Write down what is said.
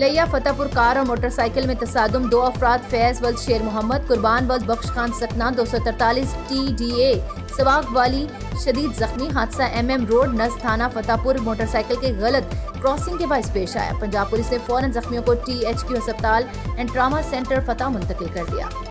लिया फतेहपुर कार और मोटरसाइकिल में तसादुम, 2 अफराद फैज वल्द शेर मोहम्मद, कुर्बान वल्द बख्श खान सकना 243 TDA सवाग वाली शदीद जख्मी। हादसा MM रोड नज़ थाना फतेहपुर मोटरसाइकिल के गलत क्रॉसिंग के बायस पेश आया। पंजाब पुलिस ने फौरन जख्मियों को THQ अस्पताल एंड ट्रामा सेंटर फतेह मुंतकिल कर दिया।